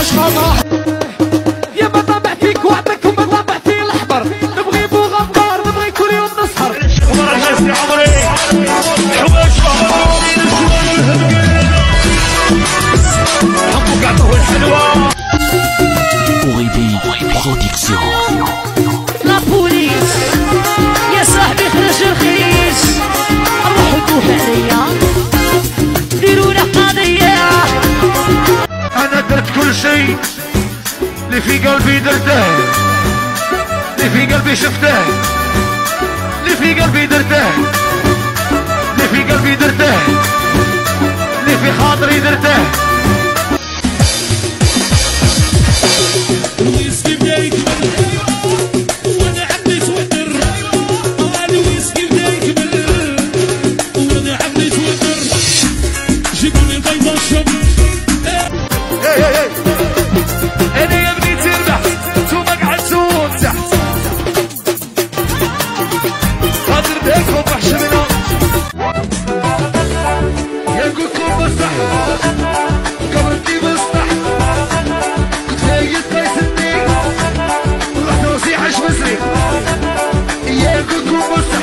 شرطة يا ما طبع فيك وعدك وما طبع في الأحمر نبغي بوغ أفكار نبغي كل يوم نسهر أغيبي برودكسيون. لا بوليس يا صاحبي خرج الخيس روحوا دوحوا عليا ديرونا قضية. أنا درت كل شيء اللي في قلبي درته اللي في قلبي شفته اللي في قلبي درته اللي في قلبي درته اللي في خاطري درته. الويسكي بدا يكبر وانا عقلي توتر. الويسكي بدا يكبر وانا عقلي توتر. جيبولي بيضة الشم. انا يا بني تربح نتوما قعدتوا تحت خاطر بيكم وحشمنا يا نقولكم بصح قبلتي بصح كنت فايت قيسني ورحت نصيحة شمسري يا نقولكم بصح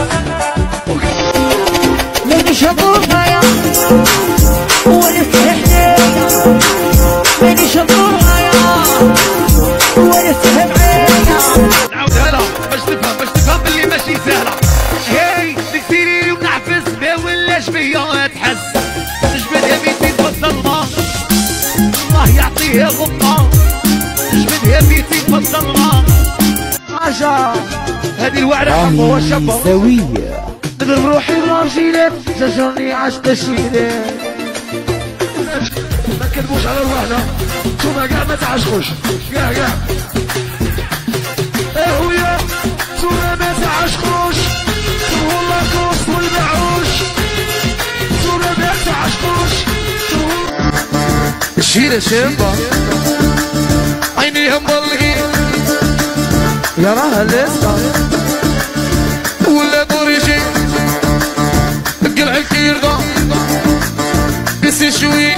ماني شطورها يا وانا فرحنا ماني شطورها يا وانا فرحنا. نعاودها لها باش تفهم باللي ماشي سهلة. هاي دكتيري ونعفس ما ولاش بيا تحس جبدها بيتي تفضلها الله يعطيها غمة جبدها بيتي تفضلها عجا هذه الوعرة حبوها شبه زاوية. نضرب روحي بالارجيلات زجرني عشق الشيلات ما كذبوش على روحنا نتوما كاع ما تعشقوش كاع اهويا نتوما ما تعشقوش والله كوس والمعوش نتوما ما تعشقوش الشيلة شابة عينيها مبلغين يا راها لسه ولا دوريجي القلع الكيرضة بس شوي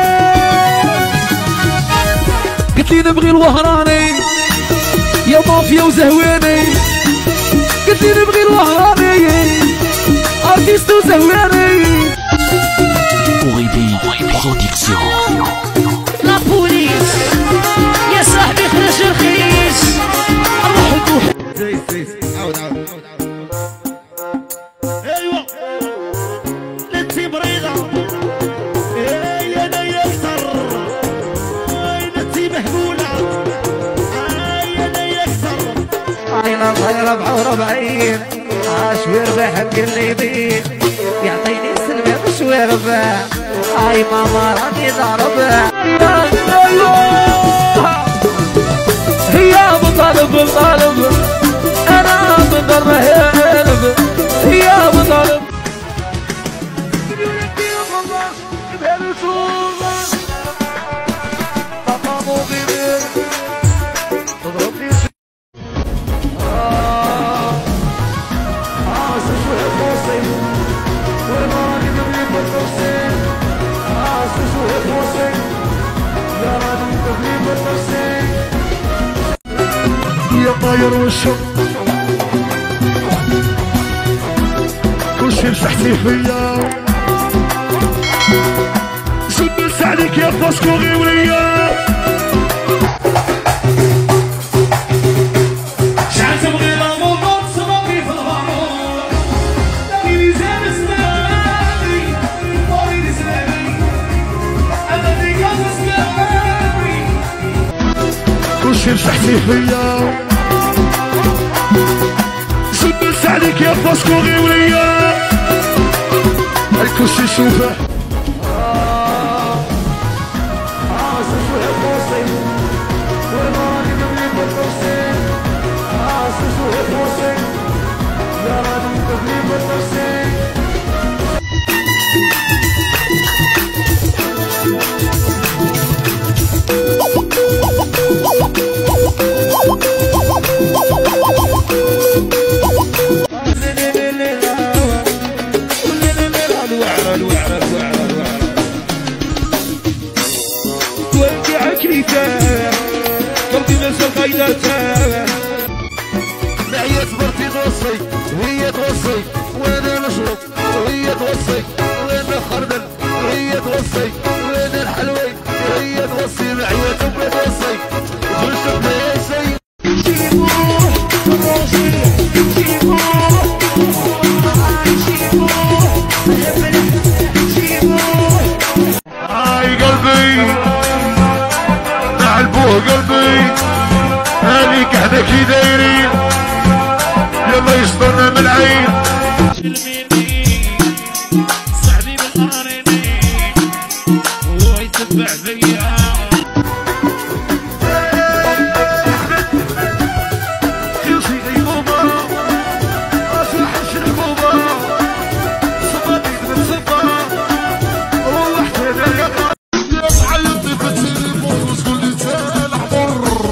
قلت لي نبغي الوهراني يا مافيا وزهواني قلت لي نبغي الوهراني ارتيست وزهواني. أغيبي برودكسيون. لا بوليس يا صاحبي خرج الخيس روحوا دوحوا. عاود ايوه نتي مريضة اي انا يكسر نتي مهبولة اي انا يكسر. عينا صغيرة ب40 عاشوير بحق الليبين يعطيني سلمة بشويربة اي ماما راني ضاربة هي بطالب انا بضربة هي بطالب يا طاير والشم كل شي مسحتي فيا سدس عليك يا فاسكوغي وليا شحال تبغي لامور تصبغي في الغامور دايري زين سماوي طويل سماوي انا في كاس سماوي كل شي مسحتي فيا سدس عليك يا فاسكوغي وليا الكل شي شوفه الوعرة كريتان قلبي مازال غيلاتان معايا صبرتي توصي وهي توصي وانا نشرب وهي توصي وانا خردل وهي توصي وانا الحلوي وهي توصي معايا تبقى توصي ونشرب ليسي هاي قلبي نعلبوه قلبي هاليك احنا كي دايرين يلا يسطرنا من العين صاحبي بالقرنين وهو يتبع فيا خلصي غيبوبة اصلح الشربوبة صباتي من صبا روحت انا يا عيطي في التليفون وتقول لي تسال حمر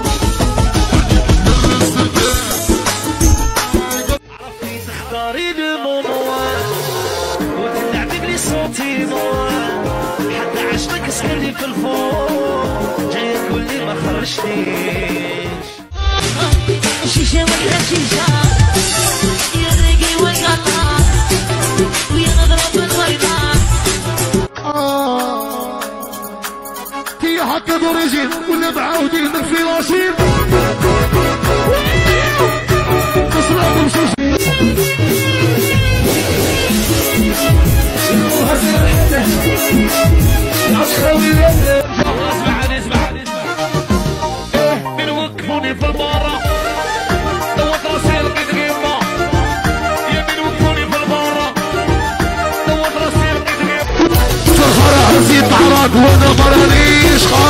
عرفتي تختاري الموضوع وتلعبي بلي سنتيمون حتى عشقك سحرني في الفوق جاي تقول لي ما خرجتنيش شيشة ولا شيشة يا ريقي والقطع ويا نضرب البيضة هي حتى درجين ولا معاودين من فلاشين تصرف ومشوشين من وقفوني في البارة دوت راسي لقيت غيمة يا من وقفوني في البارة دوت راسي لقيت غيمة فرح راسي طعرات وانا مرانيش